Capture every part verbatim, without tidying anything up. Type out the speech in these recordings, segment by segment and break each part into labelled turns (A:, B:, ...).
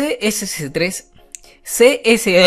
A: C S S tres C S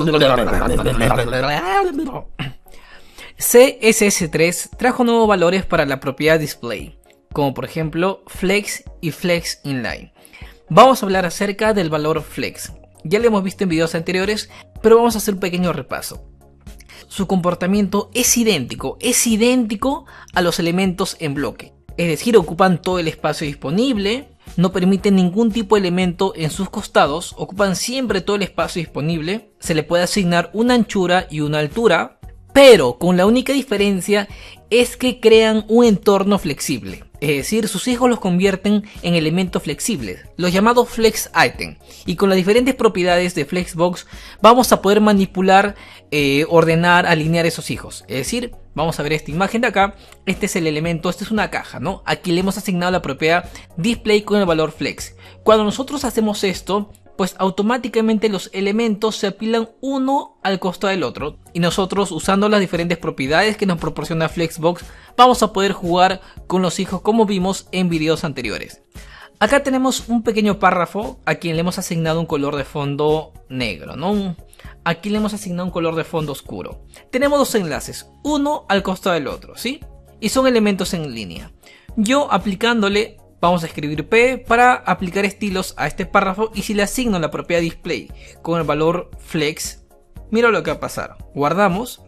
A: C S S tres trajo nuevos valores para la propiedad display, como por ejemplo flex y flex inline. Vamos a hablar acerca del valor flex. Ya lo hemos visto en videos anteriores, pero vamos a hacer un pequeño repaso. Su comportamiento es idéntico, es idéntico a los elementos en bloque. Es decir, ocupan todo el espacio disponible, no permiten ningún tipo de elemento en sus costados, ocupan siempre todo el espacio disponible, se le puede asignar una anchura y una altura, pero con la única diferencia es que crean un entorno flexible. Es decir, sus hijos los convierten en elementos flexibles, los llamados flex item. Y con las diferentes propiedades de Flexbox vamos a poder manipular, eh, ordenar, alinear esos hijos. Es decir, vamos a ver esta imagen de acá. Este es el elemento, esta es una caja, ¿no? Aquí le hemos asignado la propiedad display con el valor flex. Cuando nosotros hacemos esto, pues automáticamente los elementos se apilan uno al costado del otro. Y nosotros, usando las diferentes propiedades que nos proporciona Flexbox, vamos a poder jugar con los hijos como vimos en videos anteriores. Acá tenemos un pequeño párrafo a quien le hemos asignado un color de fondo negro, ¿no? Aquí le hemos asignado un color de fondo oscuro. Tenemos dos enlaces, uno al costado del otro, ¿sí? Y son elementos en línea. Yo aplicándole, vamos a escribir P para aplicar estilos a este párrafo, y si le asigno la propiedad display con el valor flex, mira lo que va a pasar. Guardamos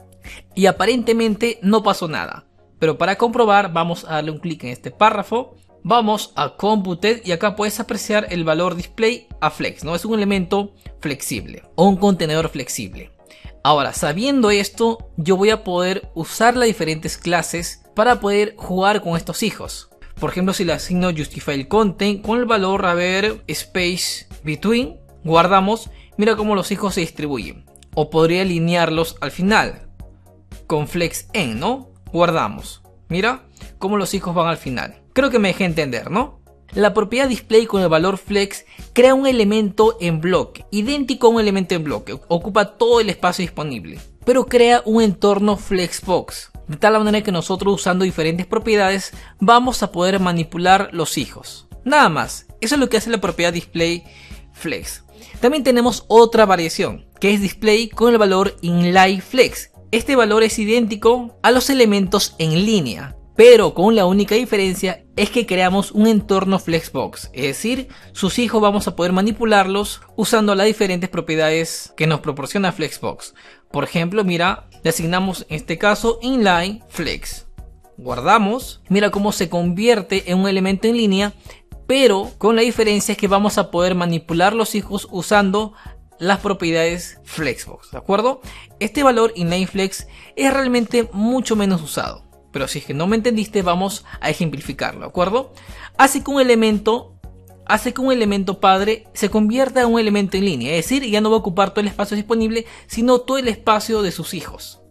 A: y aparentemente no pasó nada. Pero para comprobar vamos a darle un clic en este párrafo, vamos a Computed y acá puedes apreciar el valor display a flex, ¿no? Es un elemento flexible o un contenedor flexible. Ahora, sabiendo esto, yo voy a poder usar las diferentes clases para poder jugar con estos hijos. Por ejemplo, si le asigno Justify Content con el valor, a ver, Space Between, guardamos, mira cómo los hijos se distribuyen. O podría alinearlos al final con Flex End, ¿no? Guardamos, mira cómo los hijos van al final. Creo que me dejé entender, ¿no? La propiedad display con el valor flex crea un elemento en bloque, idéntico a un elemento en bloque, ocupa todo el espacio disponible, pero crea un entorno Flexbox, de tal manera que nosotros, usando diferentes propiedades, vamos a poder manipular los hijos. Nada más, eso es lo que hace la propiedad display flex. También tenemos otra variación, que es display con el valor inline flex. Este valor es idéntico a los elementos en línea, pero con la única diferencia es que creamos un entorno Flexbox, es decir, sus hijos vamos a poder manipularlos usando las diferentes propiedades que nos proporciona Flexbox. Por ejemplo, mira, le asignamos en este caso inline flex, guardamos, mira cómo se convierte en un elemento en línea, pero con la diferencia es que vamos a poder manipular los hijos usando las propiedades Flexbox, ¿de acuerdo? Este valor inline flex es realmente mucho menos usado, pero si es que no me entendiste, vamos a ejemplificarlo, ¿de acuerdo? Hace que un elemento, hace que un elemento padre se convierta en un elemento en línea, es decir, ya no va a ocupar todo el espacio disponible, sino todo el espacio de sus hijos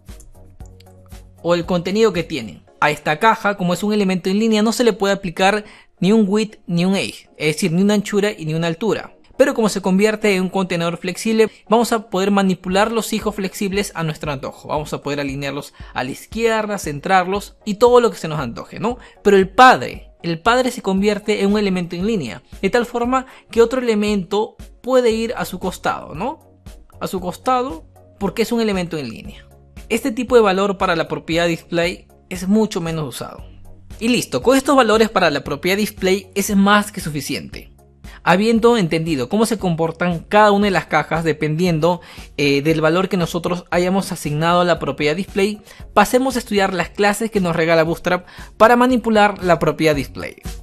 A: o el contenido que tienen. A esta caja, como es un elemento en línea, no se le puede aplicar ni un width ni un height, es decir, ni una anchura y ni una altura. Pero como se convierte en un contenedor flexible, vamos a poder manipular los hijos flexibles a nuestro antojo. Vamos a poder alinearlos a la izquierda, centrarlos y todo lo que se nos antoje, ¿no? Pero el padre, el padre se convierte en un elemento en línea, de tal forma que otro elemento puede ir a su costado, ¿no? A su costado, porque es un elemento en línea. Este tipo de valor para la propiedad display es mucho menos usado. Y listo, con estos valores para la propiedad display es más que suficiente. Habiendo entendido cómo se comportan cada una de las cajas dependiendo eh, del valor que nosotros hayamos asignado a la propiedad display, pasemos a estudiar las clases que nos regala Bootstrap para manipular la propiedad display.